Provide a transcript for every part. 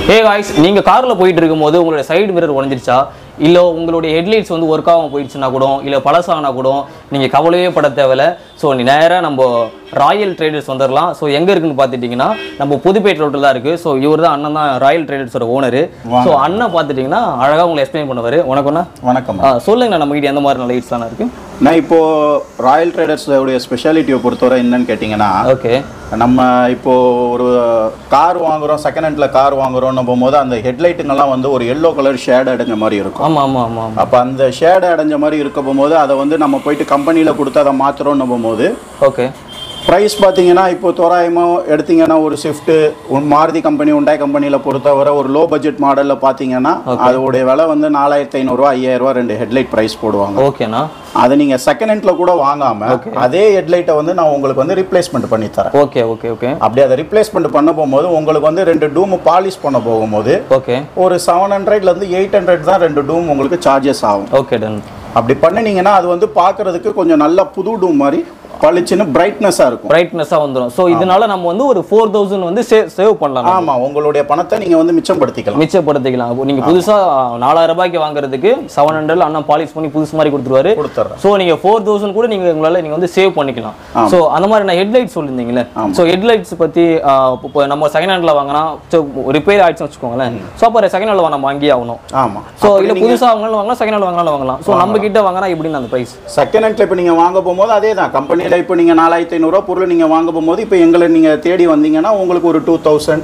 Hey guys, நீங்க கார்ல போயிட்டு இருக்கும்போது உங்களோட சைடு மிரர் உடைஞ்சிருச்சா இல்ல உங்களுடைய ஹெட்லைட்ஸ் வந்து ஒர்க் ஆகாம போயிடுச்சுனா கூட இல்ல பழசானா கூட நீங்க கவலையே பட தேவையில்லை. சோ நீ நேரா நம்ம ராயல் ட்ரேடர்ஸ் வந்துரலாம். சோ எங்க இருக்குன்னு பாத்துட்டீங்கன்னா நம்ம புதுப்பேட்டை ரோட்ல தான் இருக்கு. சோ இவர்தான் அண்ணன் தான் ராயல் ட்ரேடர்ஸோட ஓனர். சோ அண்ணன் பாத்துட்டீங்கன்னா அழகா உங்களுக்கு எக்ஸ்பிளைன் பண்ணுவாரு. வணக்கம். சொல்லுங்க நம்ம கிட்ட எந்த மாதிரி லைட்ஸ்லாம் இருக்கு? நான் இப்போ ராயல் ட்ரேடர்ஸோட ஸ்பெஷாலிட்டியை பொறுத்தவரை என்னன்னு கேட்டிங்கன்னா, ஓகே நம்ம இப்போ ஒரு கார் வாங்குறோம், செகண்ட் ஹேண்ட்ல கார் வாங்குறோம்னு போகும்போது அந்த ஹெட்லைட்டுங்கெல்லாம் வந்து ஒரு எல்லோ கலர் ஷேட் அடைஞ்ச மாதிரி இருக்கும். ஆமா ஆமா ஆமா. அப்போ அந்த ஷேட் அடைஞ்ச மாதிரி இருக்க போகும்போது அதை வந்து நம்ம போயிட்டு கம்பெனியில் கொடுத்து அதை மாற்றுறோம்னு போகும்போது ஓகே ப்ரைஸ் பார்த்தீங்கன்னா இப்போ தோராயமாக எடுத்தீங்கன்னா ஒரு ஸ்விஃப்ட்டு மாருதி கம்பெனி உண்டாய் கம்பெனியில் பொறுத்தவரை ஒரு லோ பட்ஜெட் மாடலில் பார்த்தீங்கன்னா அதோடைய விலை வந்து 4500 5000 ரெண்டு ஹெட்லைட் ப்ரைஸ் போடுவாங்க. ஓகேண்ணா. அதை நீங்கள் செகண்ட் ஹேண்டில் கூட வாங்காமல் அதே ஹெட்லைட்டை வந்து நான் உங்களுக்கு வந்து ரீப்ளேஸ்மெண்ட் பண்ணி தரேன். Okay okay okay. அப்படி அதை ரீப்ளேஸ்மெண்ட் பண்ண போகும்போது உங்களுக்கு வந்து ரெண்டு டூம் பாலிஷ் பண்ண போகும்போது ஓகே ஒரு 700லேருந்து 800 தான் ரெண்டு டூம் உங்களுக்கு சார்ஜஸ் ஆகும். Okay done. அப்படி பண்ணினீங்கன்னா அது வந்து பார்க்கறதுக்கு கொஞ்சம் நல்ல புது டூம் மாதிரி பளிச்சுன்னு பிரைட்னஸா இருக்கும். பிரைட்னஸா வந்துரும். சோ இதனால நம்ம வந்து ஒரு 4000 வந்து சேவ் பண்ணலாம். ஆமா, உங்களுடைய பணத்தை நீங்க வந்து மிச்சப்படுத்திக்கலாம். நீங்க புதுசா 4000 ரூபாய்க்கு வாங்குறதுக்கு 700 அண்ணன் பாலிஷ் பண்ணி புதுசு மாதிரி கொடுத்துருவாரு. சோ நீங்க 4000 கூட நீங்க வந்து சேவ் பண்ணிக்கலாம். சோ அந்த மாதிரி நான் ஹெட்லைட் சொல்லிருந்தீங்கல்ல, சோ ஹெட்லைட்ஸ் பத்தி நம்ம செகண்ட் ஹேண்ட்ல வாங்கினா ரிப்பேர் ஆயிடுச்சுன்னு வச்சுக்கோங்களேன். சோ அப்ப செகண்ட் ஹேண்ட்ல நம்ம வாங்கி ஆகணும். ஆமா. சோ இல்ல புதுசா வாங்கலாம், செகண்ட் ஹேண்ட்ல வாங்கலாம். சோ நம்ம கிட்ட வாங்கினா எப்படின்னு அந்த பிரைஸ் செகண்ட் ஹேண்ட்ல இப்ப நீங்க வாங்க போகும்போது அதே தான் கம்பெனி இப்போ நீங்க 4500 பொருள் நீங்க வாங்க போகும்போது இப்போ எங்களை நீங்க தேடி வந்தீங்கன்னா உங்களுக்கு ஒரு 2000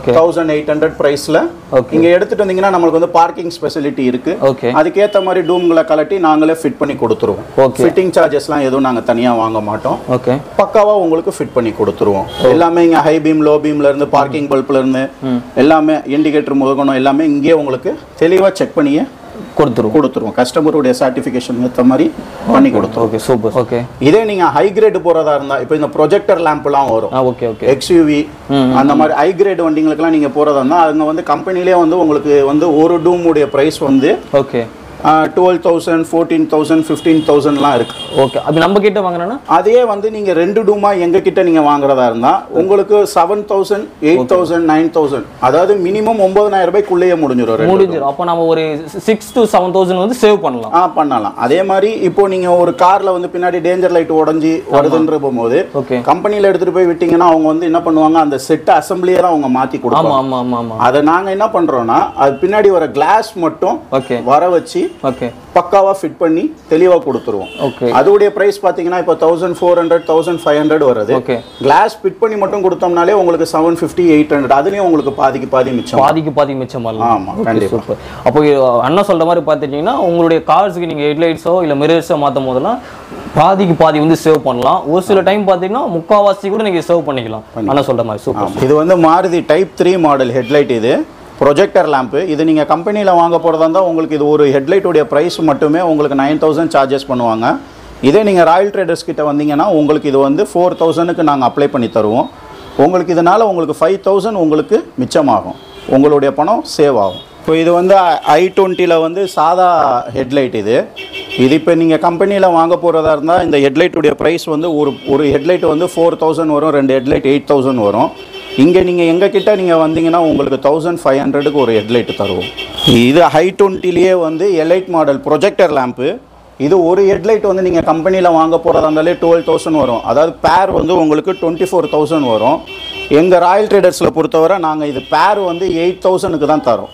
1800 பிரைஸ்ல இங்க எடுத்துட்டு வந்தீங்கன்னா நமக்கு வந்து பார்க்கிங் ஃபெசிலிட்டி இருக்கு. அதுக்கேற்ற மாதிரி டூம்களை கலட்டி நாங்களே ஃபிட் பண்ணி கொடுத்துருவோம். ஃபிட்டிங் சார்ஜஸ்லாம் எதுவும் நாங்க தனியா வாங்க மாட்டோம். பக்காவா உங்களுக்கு ஃபிட் பண்ணி கொடுத்துருவோம். எல்லாமே இங்க ஹை பீம் லோ பீம்ல இருந்து பார்க்கிங் பல்ப்ல இருந்து எல்லாமே இண்டிகேட்டர் முதகணும் எல்லாமே இங்கே உங்களுக்கு தெளிவா செக் பண்ணியே கொடுத்துருவோம். கஸ்டமருடைய சர்டிஃபிகேஷன் ஏற்ற மாதிரி பண்ணி கொடுத்துருவோம். Okay super. ஓகே இதே நீங்க ஹை கிரேட் போறதா இருந்தா இப்போ இந்த ப்ரொஜெக்டர் லேம்ப்லாம் வரும். Okay okay. எக்ஸ்யூவி அந்த மாதிரி ஹை கிரேட் வண்டிங்களுக்குலாம் நீங்க போறதா இருந்தா அவங்க வந்து கம்பெனிலே வந்து உங்களுக்கு வந்து ஒரு டூம் உடைய பிரைஸ் வந்து ஓகே 12,000 14,000 15,000லாம் இருக்கு. ஓகே. அது நம்ம கிட்ட வாங்குறேன்னா அதே வந்து நீங்க ரெண்டு டூமா எங்க கிட்ட நீங்க வாங்குறதா இருந்தா உங்களுக்கு 7,000 8,000 9,000 அதாவது மினிமம் 9,000 ரூபாய்க்குள்ளேயே முடிஞ்சிரும். அப்ப நம்ம ஒரு 6 to 7,000 வந்து சேவ் பண்ணலாம். அதே மாதிரி இப்போ நீங்க ஒரு கார்ல வந்து பின்னாடி டேஞ்சர் லைட் உடைஞ்சி வருதுன்ற போகும்போது கம்பெனில எடுத்துட்டு போய் விட்டீங்கன்னா அவங்க வந்து என்ன பண்ணுவாங்க, அந்த செட் அசம்பிளியே தான் அவங்க மாத்தி கொடுப்பாங்க. ஆமா ஆமா ஆமா. அதை நாங்க என்ன பண்றோம்னா அது பின்னாடி வர கிளாஸ் மட்டும் வர வச்சு பக்காவா ஃபிட் பண்ணி தெளிவா கொடுத்துருவோம். அதோட பிரைஸ் பாத்தீங்கன்னா இப்போ 1400 1500 வருது. கிளாஸ் ஃபிட் பண்ணி மட்டும் கொடுத்தோம்னாலே உங்களுக்கு 750 800 அதுலயும் உங்களுக்கு பாதி மிச்சம். ஆமா கண்டிப்பா. அப்போ அண்ணா சொல்ற மாதிரி பாத்துட்டீங்கன்னா உங்களுடைய கார்ஸ்க்கு நீங்க ஹெட்லைட்ஸோ இல்ல மிரர்ஸோ மாத்தும் போதெல்லாம் பாதி வந்து சேவ் பண்ணலாம். ஒரு சில டைம் பாத்தீங்கன்னா முக்காவாசி கூட நீங்க சேவ் பண்ணிக்கலாம். அண்ணா சொல்ற மாதிரி சூப்பர். இது வந்து மாருதி டைப் 3 மாடல் ஹெட்லைட். இது ப்ரொஜெக்டர் லேம்ப்பு. இது நீங்கள் கம்பெனியில் வாங்க போகிறதா இருந்தால் உங்களுக்கு இது ஒரு ஹெட்லைட்டுடைய ப்ரைஸ் மட்டுமே உங்களுக்கு 9000 சார்ஜஸ் பண்ணுவாங்க. இதே நீங்கள் ராயல் ட்ரேடர்ஸ் கிட்ட வந்தீங்கன்னா உங்களுக்கு இது வந்து 4000க்கு நாங்கள் அப்ளை பண்ணி தருவோம். உங்களுக்கு இதனால் உங்களுக்கு 5000 உங்களுக்கு மிச்சமாகும், உங்களுடைய பணம் சேவ் ஆகும். இப்போ இது வந்து i20ல் வந்து சாதா ஹெட்லைட். இது இப்போ நீங்கள் கம்பெனியில் வாங்க போகிறதா இருந்தால் இந்த ஹெட்லைட்டுடைய ப்ரைஸ் வந்து ஒரு ஹெட்லைட் வந்து 4000 வரும், ரெண்டு ஹெட்லைட் 8000 வரும். இங்கே நீங்கள் எங்ககிட்ட நீங்கள் வந்தீங்கன்னா உங்களுக்கு 1500க்கு ஒரு ஹெட்லைட் தருவோம். இது i20லேயே வந்து எலைட் மாடல் ப்ரொஜெக்டர் லேம்ப்பு. இது ஒரு ஹெட்லைட் வந்து நீங்கள் கம்பெனியில் வாங்க போகிறதா இருந்தாலே 12,000 வரும். அதாவது பேர் வந்து உங்களுக்கு 24,000 வரும். எங்கள் ராயல் ட்ரேடர்ஸில் பொறுத்தவரை நாங்கள் இது பேர் வந்து 8,000க்கு தான் தரோம்.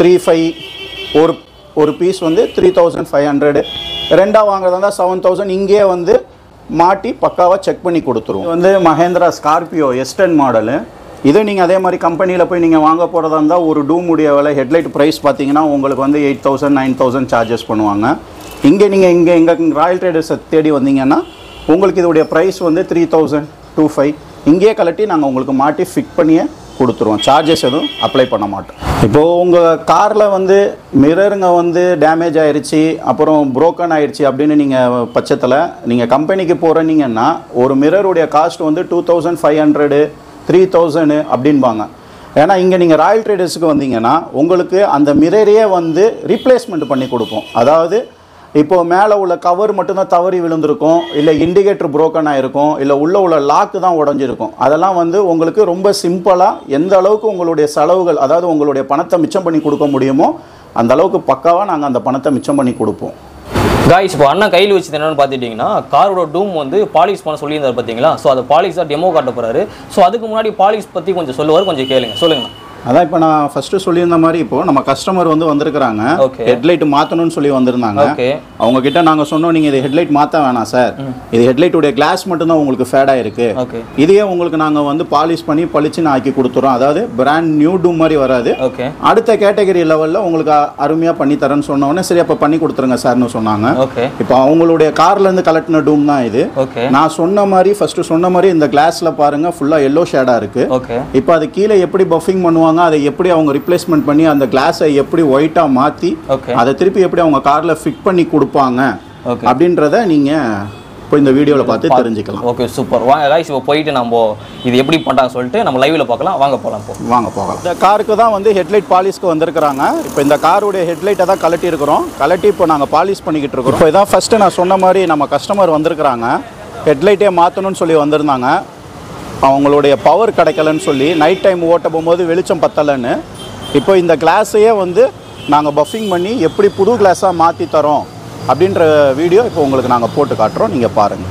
3-5 ஒரு பீஸ் வந்து 3,500. ரெண்டாக வாங்குறதா இருந்தால் 7,000 இங்கே வந்து மாட்டி பக்காவாக செக் பண்ணி கொடுத்துருவோம். இது வந்து மஹேந்திரா ஸ்கார்பியோ S10 மாடலு. இது நீங்கள் அதே மாதிரி கம்பெனியில் போய் நீங்கள் வாங்க போகிறதா இருந்தால் ஒரு டூமுடைய விலை ஹெட்லைட் ப்ரைஸ் பார்த்தீங்கன்னா உங்களுக்கு வந்து 8,000 9,000 சார்ஜஸ் பண்ணுவாங்க. நீங்கள் எங்கள் ராயல் ட்ரேடர்ஸை தேடி வந்தீங்கன்னா உங்களுக்கு இதோடைய ப்ரைஸ் வந்து 3,000 இங்கேயே கலட்டி நாங்கள் உங்களுக்கு மாட்டி ஃபிட் பண்ணியே கொடுத்துருவோம். சார்ஜஸ் எதுவும் அப்ளை பண்ண மாட்டோம். இப்போது உங்கள் காரில் வந்து மிரருங்க வந்து டேமேஜ் ஆயிடுச்சு, அப்புறம் புரோக்கன் ஆயிடுச்சு அப்படின்னு நீங்கள் பட்சத்தில் நீங்கள் கம்பெனிக்கு போகிறீங்கன்னா ஒரு மிரருடைய காஸ்ட் வந்து 2500 3000 அப்படின்பாங்க. ஏன்னா இங்கே நீங்கள் ராயல் ட்ரேடர்ஸுக்கு வந்தீங்கன்னா உங்களுக்கு அந்த மிரரையே வந்து ரீப்ளேஸ்மெண்ட் பண்ணி கொடுப்போம். அதாவது இப்போ மேலே உள்ள கவர் மட்டும்தான் தவறி விழுந்திருக்கும், இல்லை இண்டிகேட்டர் புரோக்கன் ஆகிருக்கும், இல்லை உள்ள லாக்கு தான் உடஞ்சிருக்கும். அதெல்லாம் வந்து உங்களுக்கு ரொம்ப சிம்பிளாக எந்த அளவுக்கு உங்களுடைய செலவுகள், அதாவது உங்களுடைய பணத்தை மிச்சம் பண்ணி கொடுக்க முடியுமோ அந்த அளவுக்கு பக்காவாக நாங்கள் அந்த பணத்தை மிச்சம் பண்ணி கொடுப்போம். காய்ஸ், இப்போ அண்ணா கையில் வச்சு என்னன்னு பார்த்துட்டிங்கன்னா காரோட டூம் வந்து பாலிஷ் பண்ண சொல்லியிருந்தார் பார்த்தீங்களா. ஸோ அதை பாலிஷாக டெமோ காட்ட போகிறாரு. ஸோ அதுக்கு முன்னாடி பாலிஷ் பற்றி கொஞ்சம் சொல்லுவார், கொஞ்சம் கேளுங்க. சொல்லுங்கண்ணா. அதான் இப்போ நான் ஃபஸ்ட்டு சொல்லியிருந்த மாதிரி இப்போ நம்ம கஸ்டமர் வந்து வந்திருக்கிறாங்க, ஹெட்லைட் மாற்றணும்னு சொல்லி வந்திருந்தாங்க. அவங்க கிட்ட நாங்கள் சொன்னோம், நீங்கள் இது ஹெட்லைட் மாற்ற வேணாம் சார், இது ஹெட்லைட்டுடைய கிளாஸ் மட்டும்தான் உங்களுக்கு ஃபேட் ஆயிருக்கு, இதையே உங்களுக்கு நாங்கள் வந்து பாலிஷ் பண்ணி பளிச்சுன்னு ஆக்கி கொடுத்துறோம், அதாவது பிராண்ட் நியூ டூம் மாதிரி வராது, அடுத்த கேட்டகரி லெவலில் உங்களுக்கு அருமையாக பண்ணி தரேன்னு சொன்னோடனே சரி அப்போ பண்ணி கொடுத்துருங்க சார்னு சொன்னாங்க. இப்போ அவங்களுடைய கார்லேருந்து கலெக்டின டூம் தான் இது. நான் சொன்ன மாதிரி ஃபஸ்ட்டு சொன்ன மாதிரி இந்த கிளாஸில் பாருங்கள் ஃபுல்லாக எல்லோ ஷேடாக இருக்குது. இப்போ அது கீழே எப்படி பஃபிங் பண்ணுவாங்க, அதை எப்படி அவங்க ரிப்ளேஸ்மெண்ட் பண்ணி அந்த கிளாஸை எப்படி ஒயிட்டா மாத்தி அதை திருப்பி எப்படி அவங்க கார்ல ஃபிட் பண்ணி கொடுப்பாங்க அப்படின்றத நீங்க இப்போ இந்த வீடியோல பார்த்து தெரிஞ்சுக்கலாம். Okay, super. வாங்க गाइस, இப்போ போயிட்டு நம்ம இது எப்படி பண்றாங்க சொல்லிட்டு நம்ம லைவ்ல பார்க்கலாம். வாங்க போலாம். வாங்க போகலாம். இந்த காருக்கு தான் வந்து ஹெட்லைட் பாலிஷ்க்கு வந்திருக்காங்க. இப்போ இந்த காருடைய ஹெட்லைட்டை தான் கலட்டி இருக்கிறோம். கலட்டி இப்போ நாங்கள் பாலிஷ் பண்ணிக்கிட்டு இருக்கிறோம். இப்போ இதான் ஃபர்ஸ்ட் நான் சொன்ன மாதிரி நம்ம கஸ்டமர் வந்திருக்கிறாங்க, ஹெட்லைட்டே மாற்றணும்னு சொல்லி வந்திருந்தாங்க. அவங்களுடைய பவர் கிடைக்கலன்னு சொல்லி நைட் டைம் ஓட்ட போகும்போது வெளிச்சம் பத்தலைன்னு இப்போ இந்த கிளாஸையே வந்து நாங்கள் பஃபிங் பண்ணி எப்படி புது கிளாஸாக மாற்றி தரோம் அப்படின்ற வீடியோ இப்போ உங்களுக்கு நாங்கள் போட்டு காட்டுறோம், நீங்கள் பாருங்கள்.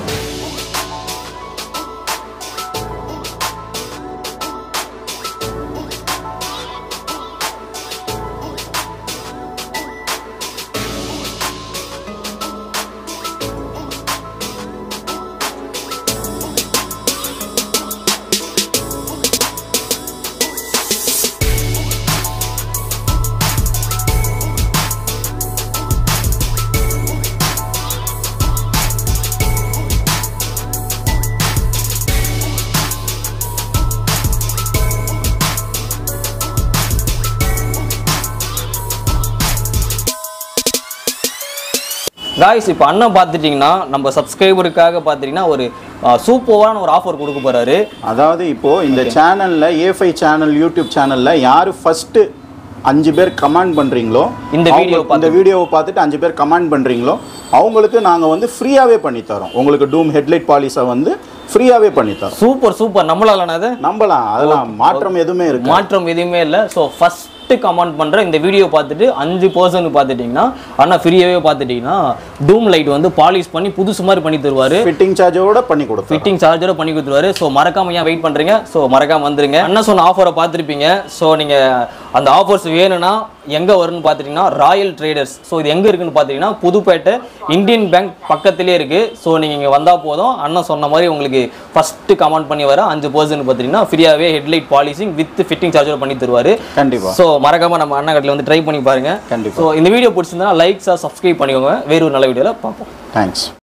गाइस, இப்போ அண்ணா பார்த்துட்டிங்கன்னா நம்ம சப்ஸ்கிரைபருக்காக பார்த்துட்டிங்கன்னா ஒரு சூப்பரான ஒரு ஆஃபர் கொடுக்க போறாரு. அதாவது இப்போ இந்த சேனல்ல A5 சேனல் யூடியூப் சேனல்ல யாரு ஃபர்ஸ்ட் 5 பேர் கமெண்ட் பண்றீங்களோ, இந்த வீடியோவை பார்த்துட்டு 5 பேர் கமெண்ட் பண்றீங்களோ அவங்களுக்கு நாங்கள் வந்து ஃப்ரீயாகவே பண்ணி தரோம். உங்களுக்கு டூம் ஹெட்லைட் பாலிஷை வந்து ஃப்ரீயாகவே பண்ணி தரோம். Super super. நம்பலாம், அது நம்பலாம். அதெல்லாம் மாற்றம் எதுவுமே இருக்கு, மாற்றம் எதுவுமே இல்லை. ஸோ ஃபர்ஸ்ட் கமெண்ட் பண்ற இந்த வீடியோ பார்த்துட்டு 5% பார்த்துட்டீங்கன்னா அண்ணா ஃப்ரீயாவே பார்த்துட்டீங்கன்னா டூம் லைட் வந்து பாலிஷ் பண்ணி புதுசு மாதிரி பண்ணி தருவாரு. ஃபிட்டிங் சார்ஜரோட பண்ணி கொடுத்து ஃபிட்டிங் சார்ஜரோட பண்ணி கொடுத்துருவாரு. ஸோ மறக்காம ஏன் வெயிட் பண்றீங்க? ஸோ மறக்காம வந்துருங்க. அண்ணா சொன்ன ஆஃபரை பார்த்துருப்பீங்க. ஸோ நீங்க அந்த ஆஃபர்ஸ் வேணும்னா எங்க வரும்னு பார்த்துட்டீங்கன்னா ராயல் ட்ரேடர்ஸ். ஸோ இது எங்க இருக்குன்னு பார்த்தீங்கன்னா புதுப்பேட்டை இந்தியன் பேங்க் பக்கத்திலே இருக்கு. ஸோ நீங்க இங்க வந்தா போதும். அண்ணா சொன்ன மாதிரி உங்களுக்கு ஃபர்ஸ்ட் கமெண்ட் பண்ணி வர 5% பார்த்தீங்கன்னா ஃப்ரீயாவே ஹெட்லைட் பாலிஷிங் வித் ஃபிட்டிங் சார்ஜரோட பண்ணி தருவாரு. கண்டிப்பா. ஸோ மறக்காம நம்ம அண்ணா கடையில் வந்து ட்ரை பண்ணி பாருங்க. கண்டிப்பா. ஸோ இந்த வீடியோ பிடிச்சிருந்தா லைக்ஸா சப்ஸ்கிரைப் பண்ணிக்கோங்க. வேற ஒரு நல்ல வீடியோல பார்ப்போம். தேங்க்ஸ்.